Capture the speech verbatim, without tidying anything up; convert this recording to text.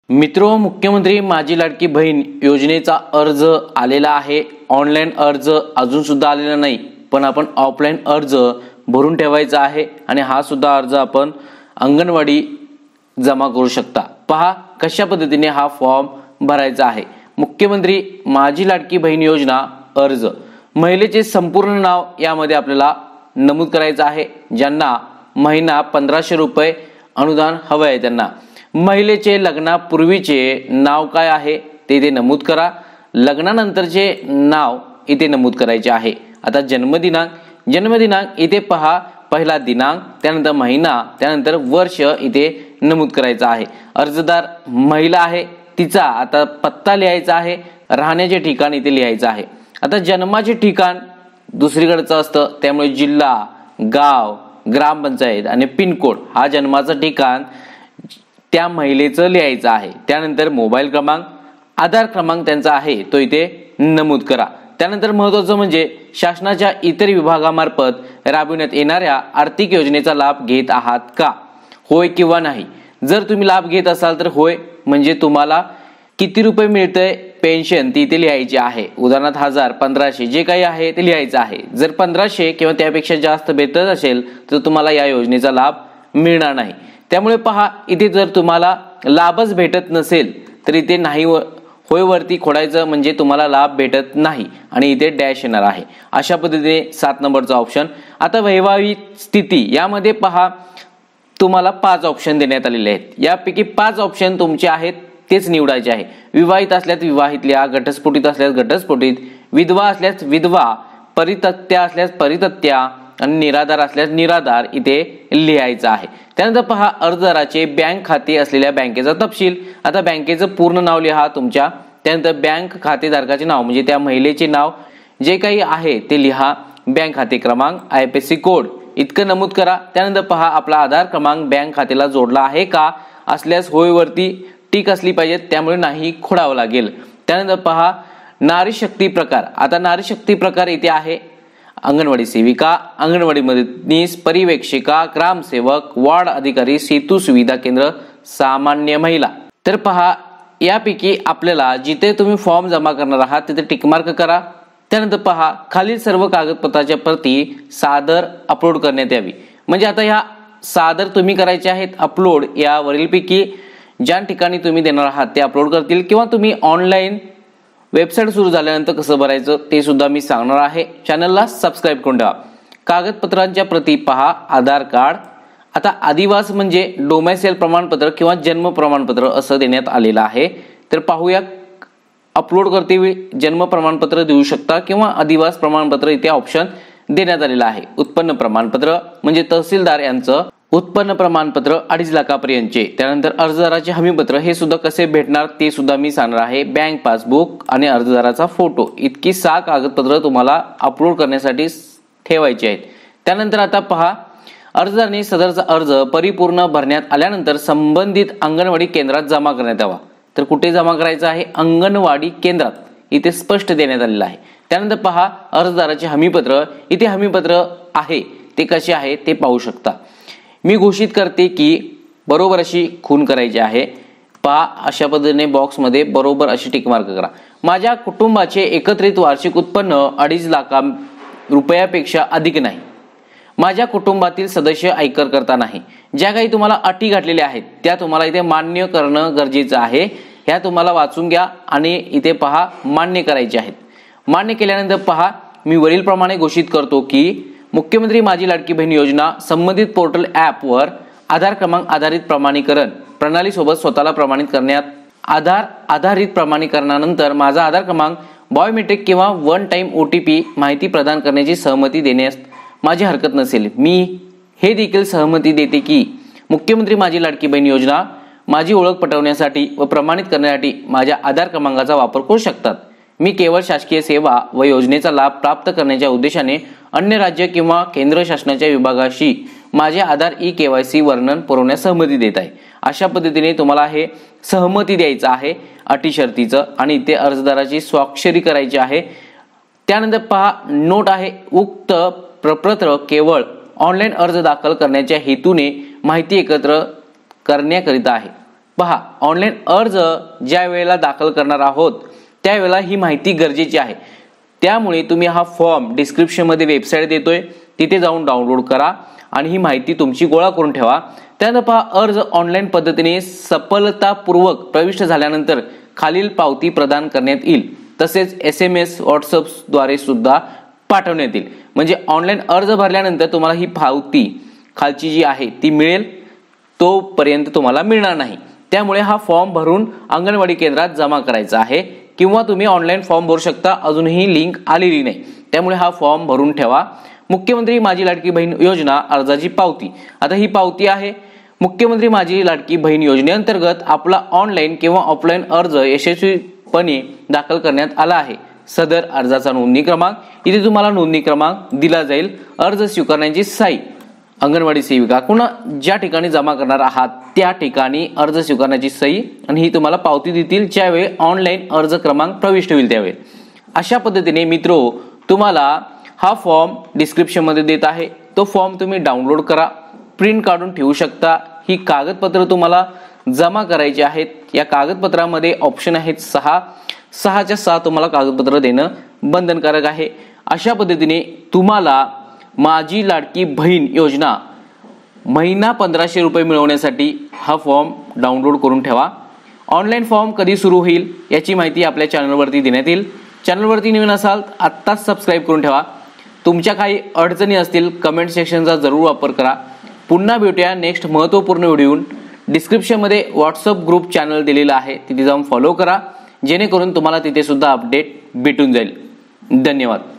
मित्रो, मुख्यमंत्री माझी लाडकी बहीण योजनेचा अर्ज आलेला आहे। ऑनलाईन अर्ज अजून सुद्धा आलेला नाही, पण आपण ऑफलाईन अर्ज भरून ठेवायचा आहे आणि हा सुद्धा अर्ज आपण अंगणवाडी जमा करू शकता। पहा कशा पद्धतीने हा फॉर्म भरायचा आहे। मुख्यमंत्री माझी लाडकी बहीण योजना अर्ज, महिलेचे संपूर्ण नाव यामध्ये आपल्याला नमूद करायचं आहे। ज्यांना महिना पंधराशे रुपये अनुदान हवे आहे त्यांना महिलेचे लग्नापूर्वीचे नाव काय आहे ते इथे नमूद करा। लग्नानंतरचे नाव इथे नमूद करायचे आहे। आता जन्मदिनांक, जन्मदिनांक इथे पहा, पहिला दिनांक, त्यानंतर महिना, त्यानंतर वर्ष इथे नमूद करायचा आहे। अर्जदार महिला आहे, तिचा आता पत्ता लिहायचा आहे, राहण्याचे ठिकाण इथे लिहायचं आहे। आता जन्माचे ठिकाण दुसरीकडचं असतं, त्यामुळे जिल्हा, गाव, ग्रामपंचायत आणि पिनकोड हा जन्माचं ठिकाण त्या महिलेचं लिहायचं आहे। त्यानंतर मोबाईल क्रमांक, आधार क्रमांक त्यांचा आहे तो इथे नमूद करा। त्यानंतर महत्त्वाचं म्हणजे शासनाच्या इतर विभागामार्फत राबविण्यात येणाऱ्या आर्थिक योजनेचा लाभ घेत आहात का, होय किंवा नाही। जर तुम्ही लाभ घेत असाल तर होय, म्हणजे तुम्हाला किती रुपये मिळतंय पेन्शन ती इथे लिहायची आहे। उदाहरणार्थ हजार, पंधराशे जे काही आहे ते लिहायचं आहे। जर पंधराशे किंवा त्यापेक्षा जास्त भेटत असेल तर तुम्हाला या योजनेचा लाभ मिळणार नाही। त्यामुळे पहा, इथे जर तुम्हाला लाभच भेटत नसेल तर इथे नाही होय वरती खोडायचं, म्हणजे तुम्हाला लाभ भेटत नाही आणि इथे डॅश येणार आहे। अशा पद्धतीने सात नंबरचा ऑप्शन। आता वैवाहिक स्थिती यामध्ये पहा, तुम्हाला पाच ऑप्शन देण्यात आलेले आहेत। यापैकी पाच ऑप्शन तुमचे आहेत तेच निवडायचे आहे। विवाहित असल्यास विवाहित लिहा, घटस्फोटित असल्यास घटस्फोटित, विधवा असल्यास विधवा, परितत्या असल्यास परितत्या आणि निराधार असल्यास निराधार इथे लिहायचं आहे। त्यानंतर पहा, अर्जदाराचे बँक खाते असलेल्या बँकेचा तपशील। आता बँकेचं पूर्ण नाव लिहा तुमच्या, त्यानंतर बँक खातेधारकाचे नाव म्हणजे त्या महिलेचे नाव जे काही आहे ते लिहा, बँक खाते क्रमांक, I F S C code इतकं नमूद करा। त्यानंतर पहा, आपला आधार क्रमांक बँक खात्याला जोडला आहे का, असल्यास होय वरती टिक असली पाहिजे, त्यामुळे नाही खोडावं लागेल। त्यानंतर पहा, नारी शक्ती प्रकार। आता नारी शक्ती प्रकार इथे आहे अंगणवाडी सेविका, अंगणवाडी मदतनीस, पर्यवेक्षिका, ग्रामसेवक, वार्ड अधिकारी, सेतू सुविधा केंद्र, सामान्य महिला। तर पहा, यापैकी आपल्याला जिथे तुम्ही फॉर्म जमा करणार आहात तिथे टिकमार्क करा। त्यानंतर पहा, खालील सर्व कागदपत्राच्या प्रती सादर अपलोड करण्यात यावी। म्हणजे आता ह्या सादर तुम्ही करायचे आहेत अपलोड, या वरीलपैकी ज्या ठिकाणी तुम्ही देणार आहात ते अपलोड करतील, किंवा तुम्ही ऑनलाईन वेबसाईट सुरू झाल्यानंतर कसं भरायचं ते सुद्धा मी सांगणार आहे। चॅनलला सबस्क्राईब करून ठेवा। कागदपत्रांच्या प्रती पहा, आधार कार्ड। आता आदिवास म्हणजे डोमॅसाईल प्रमाणपत्र किंवा जन्म प्रमाणपत्र असं देण्यात आलेलं आहे। तर पाहूया, अपलोड करते वेळी जन्म प्रमाणपत्र देऊ शकता किंवा आदिवास प्रमाणपत्र इथे ऑप्शन देण्यात आलेला आहे। उत्पन्न प्रमाणपत्र म्हणजे तहसीलदार यांचं उत्पन्न प्रमाणपत्र अडीच लाखापर्यंतचे। त्यानंतर अर्जदाराचे हमीपत्र हे सुद्धा कसे भेटणार ते सुद्धा मी सांगणार आहे। बँक पासबुक आणि अर्जदाराचा फोटो इतकी सहा कागदपत्र तुम्हाला अपलोड करण्यासाठी ठेवायची आहेत। त्यानंतर आता पहा, अर्जदाराने सदरचा अर्ज परिपूर्ण भरण्यात आल्यानंतर संबंधित अंगणवाडी केंद्रात जमा करण्यात यावा। तर कुठे जमा करायचा आहे, अंगणवाडी केंद्रात, इथे स्पष्ट देण्यात आलेलं आहे। त्यानंतर पहा, अर्जदाराचे हमीपत्र, इथे हमीपत्र आहे ते कसे आहे ते पाहू शकता। मी घोषित करते की बरोबर अशी खून करायची आहे। पहा, अशा पद्धतीने बॉक्समध्ये बरोबर अशी टिक मार्क करा। माझ्या कुटुंबाचे एकत्रित वार्षिक उत्पन्न अडीच लाख रुपयापेक्षा अधिक नाही। माझ्या कुटुंबातील सदस्य आयकर करता नाही। ज्या काही तुम्हाला अटी घातलेल्या आहेत त्या तुम्हाला इथे मान्य करणं गरजेचं आहे। ह्या तुम्हाला वाचून घ्या आणि इथे पहा मान्य करायचे आहेत। मान्य केल्यानंतर पहा, मी वरील प्रमाणे घोषित करतो की मुख्यमंत्री माझी लाडकी बहीण योजना संबंधित पोर्टल ऍप वर आधार क्रमांक आधारित प्रमाणीकरण प्रणाली सोबत स्वतःला प्रमाणित करण्यात, आधार आधारित प्रमाणीकरणानंतर माझा आधार क्रमांक, बायोमेट्रिक किंवा one time O T P माहिती प्रदान करण्याची सहमती देण्यास माझी हरकत नसेल। मी हे देखील सहमती देते की मुख्यमंत्री माझी लाडकी बहीण योजना माझी ओळख पटवण्यासाठी व प्रमाणित करण्यासाठी माझ्या आधार क्रमांकाचा वापर करू शकतात। मी केवळ शासकीय सेवा व योजनेचा लाभ प्राप्त करण्याच्या उद्देशाने अन्य राज्य किंवा केंद्र शासनाच्या विभागाशी माझे आधार ई केवायसी वर्णन पुरवण्यास सहमती देत आहे। अशा पद्धतीने तुम्हाला हे सहमती द्यायचं आहे अटी शर्तीचं, आणि ते अर्जदाराची स्वाक्षरी करायची आहे। त्यानंतर पहा, नोट आहे, उक्त प्रपत्र केवळ ऑनलाईन अर्ज दाखल करण्याच्या हेतूने माहिती एकत्र करण्याकरिता आहे। पहा, ऑनलाईन अर्ज ज्या वेळेला दाखल करणार आहोत त्यावेळेला ही माहिती गरजेची आहे. त्यामुळे तुम्ही हा फॉर्म डिस्क्रिप्शनमध्ये वेबसाईट देतोय, तिथे जाऊन डाउनलोड करा आणि ही माहिती तुमची गोळा करून ठेवा. त्यानंतर पहा, अर्ज ऑनलाईन पद्धतीने सफलतापूर्वक प्रविष्ट झाल्यानंतर खालील पावती प्रदान करण्यात येईल. तसेच एस एम एस व्हॉट्सअपद्वारे सुद्धा पाठवण्यात येईल. म्हणजे ऑनलाईन अर्ज भरल्यानंतर तुम्हाला ही पावती खालची जी आहे ती मिळेल, तोपर्यंत तुम्हाला मिळणार नाही. त्यामुळे हा फॉर्म भरून अंगणवाडी केंद्रात जमा करायचा आहे किंवा तुम्ही ऑनलाईन फॉर्म भरू शकता. अजूनही लिंक आलेली नाही, त्यामुळे हा फॉर्म भरून ठेवा. मुख्यमंत्री माझी लाडकी बहीण योजना अर्जाची पावती. आता ही पावती आहे. मुख्यमंत्री माझी लाडकी बहीण योजनेअंतर्गत आपला ऑनलाईन किंवा ऑफलाईन अर्ज यशस्वीपणे दाखल करण्यात आला आहे. सदर अर्जाचा नोंदणी क्रमांक इथे तुम्हाला नोंदणी क्रमांक दिला जाईल. अर्ज स्वीकारण्याची साई अंगणवाडी सेविका पुन्हा ज्या ठिकाणी जमा करणार आहात त्या ठिकाणी अर्ज स्वीकारण्याची सही आणि ही तुम्हाला पावती देतील ज्यावेळी ऑनलाईन अर्ज क्रमांक प्रविष्ट होईल त्यावेळी. अशा पद्धतीने मित्रो, तुम्हाला हा फॉर्म डिस्क्रिप्शन मध्ये देत आहे. तो फॉर्म तुम्ही डाउनलोड करा, प्रिंट काढून ठेवू शकता. ही कागदपत्र तुम्हाला जमा करायची आहेत. या कागदपत्रामध्ये ऑप्शन आहेत सहा सहाच्या सहा तुम्हाला कागदपत्र देणं बंधनकारक आहे. अशा पद्धतीने तुम्हाला माझी लाडकी बहीण योजना महिना पंधराशे रुपये मिळवण्यासाठी हा फॉर्म डाउनलोड करून ठेवा. ऑनलाईन फॉर्म कधी सुरू होईल याची माहिती आपल्या चॅनलवरती देण्यात येईल. चॅनलवरती नवीन असाल आत्ताच सबस्क्राईब करून ठेवा. तुमच्या काही अडचणी असतील कमेंट सेक्शनचा जरूर वापर करा. पुन्हा भेटूया नेक्स्ट महत्त्वपूर्ण व्हिडिओ. डिस्क्रिप्शनमध्ये व्हॉट्सअप ग्रुप चॅनल दिलेला आहे, तिथे जाऊन फॉलो करा जेणेकरून तुम्हाला तिथे सुद्धा अपडेट भेटून जाईल. धन्यवाद.